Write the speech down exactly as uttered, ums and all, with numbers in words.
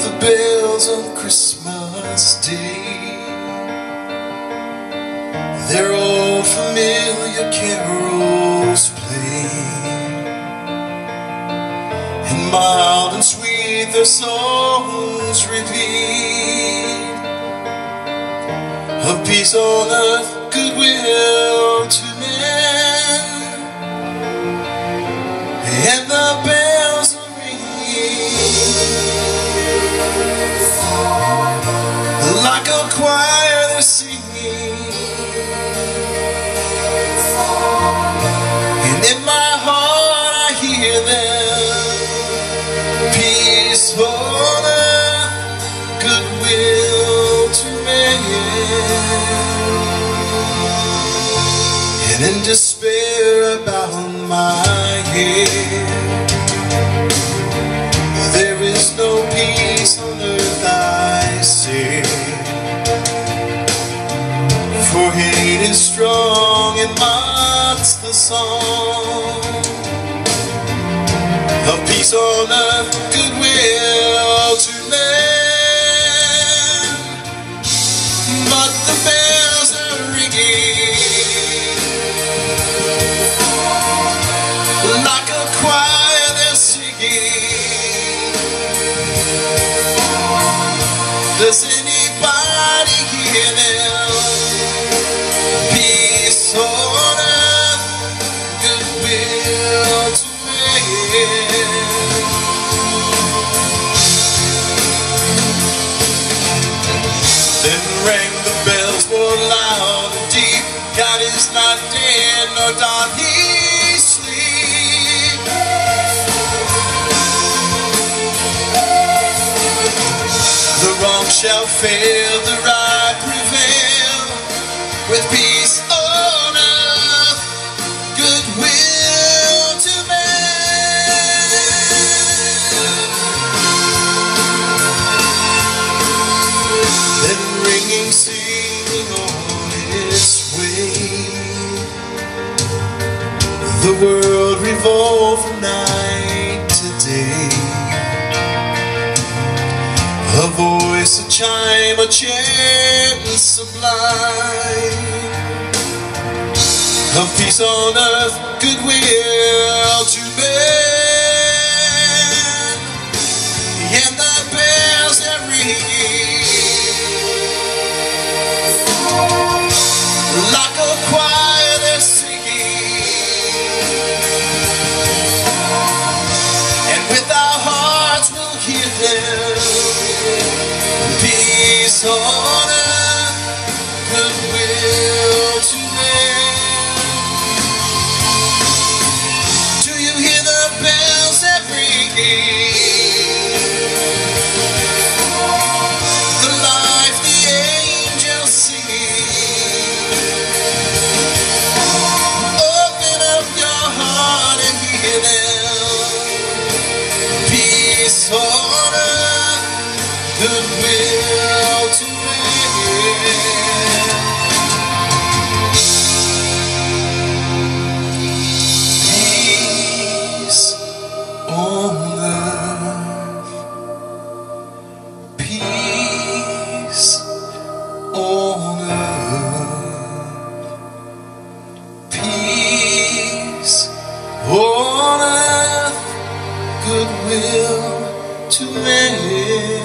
the bells on Christmas Day. They're all familiar carols played, and mild and sweet their songs repeat, of peace on earth, goodwill to men. And the bells are ringing, like a choir they're singing, and in my heart I hear them. Peace on earth, goodwill to men. And in despair about my head, there is no peace on earth, I say, for hate is strong and mocks the song of peace on earth, goodwill to men. But the bells are ringing, like a choir they're singing. Does anybody hear them? Peace on earth, goodwill to men. Then rang the bells more loud and deep. God is not dead, nor doth he sleep. The wrong shall fail, the right prevail, with peace on earth, goodwill to men. Then ringing, singing on its way, the world revolved from night to day. A voice, a chime, a chant sublime, of peace on earth, goodwill to men. And the bells are ringing, like a choir they're singing, and with our hearts we'll hear them. Peace on earth, goodwill to men. Do you hear the bells that ringing? The life the angels singing. Open up your heart and hear them. Peace on earth, goodwill to men. Peace on earth, peace on earth, peace on earth, goodwill to men.